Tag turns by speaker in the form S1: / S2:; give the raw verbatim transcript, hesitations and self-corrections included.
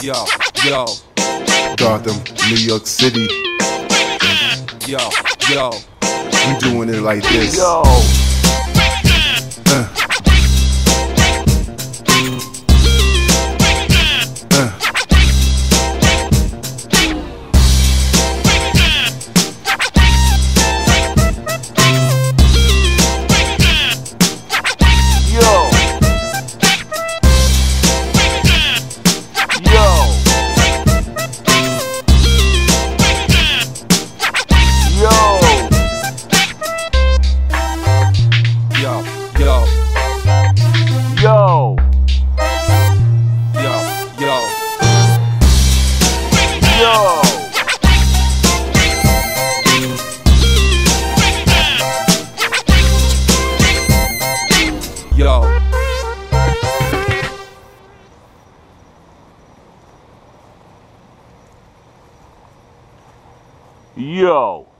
S1: Yo, yo,
S2: Gotham, New York City.
S1: yo, yo,
S2: We doing it like this.
S3: Yo.
S2: Uh. Uh.
S3: Yo.
S1: yo, yo,
S3: Yo.
S1: yo, yo,
S3: Yo.
S1: yo.
S3: Yo.